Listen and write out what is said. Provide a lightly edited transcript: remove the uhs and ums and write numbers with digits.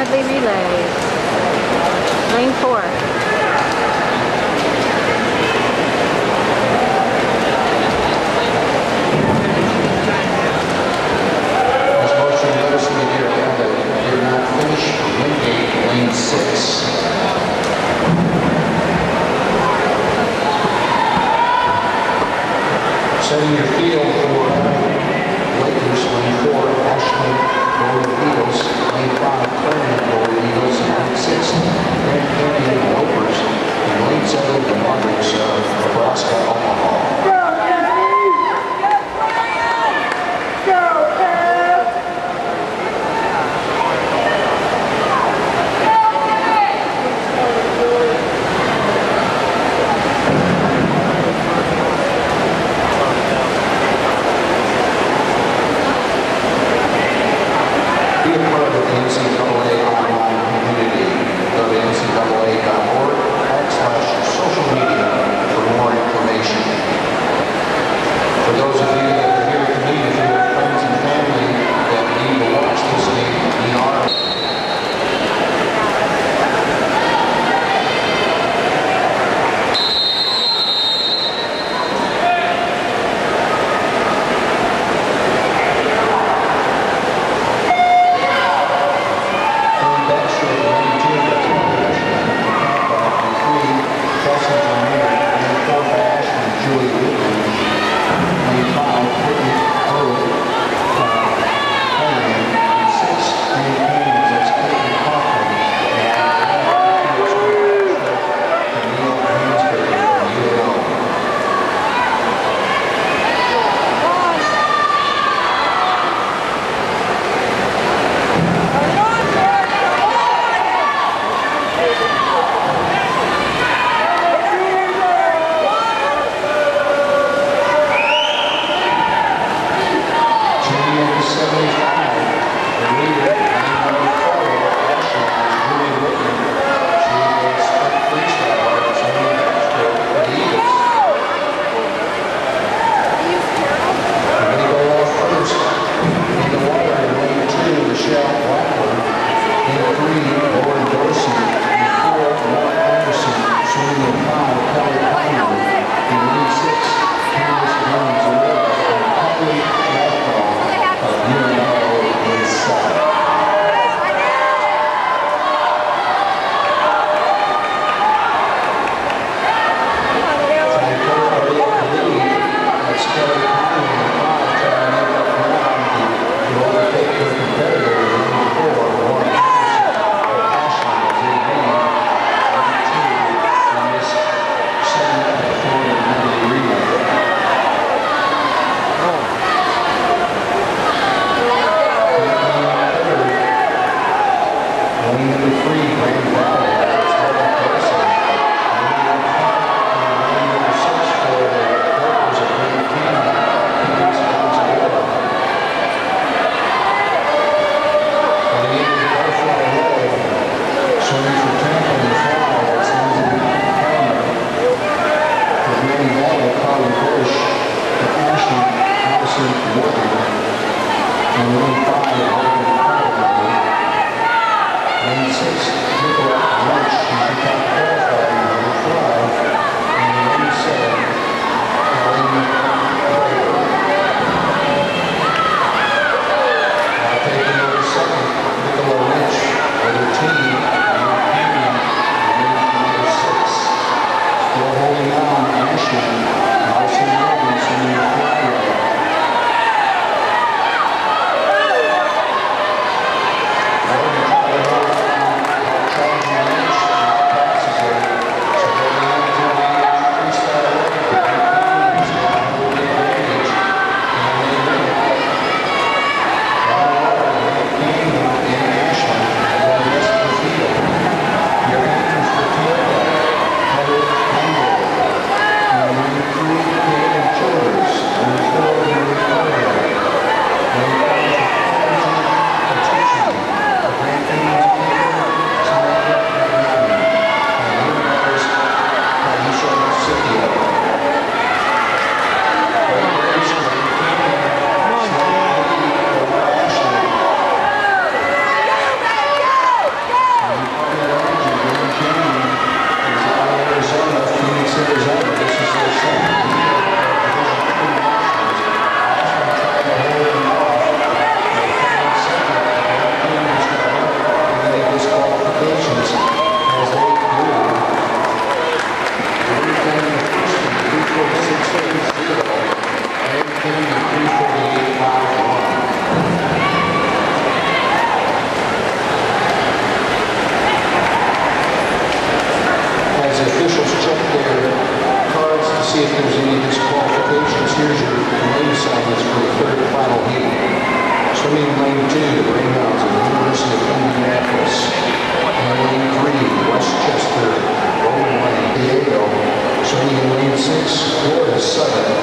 medley relay. Lane 4. Setting your field for Lakers, lane 4, Ashland, Golden Eagles, lane 5, Clarendon, Golden Eagles, lane 6, Grand Canyon Lopers, and lane 7, the Monarchs of Nebraska, Omaha. Be a part of the NCAA online community. Go to ncaa.org/social media for more information. see if there's any disqualifications. Here's your lane assignments for the third and final heat. Swimming lane 2, the Greyhounds of the University of Indianapolis. And lane 3, Westchester, Roman Lane, Diego. Swimming in lane 6, Florida Southern.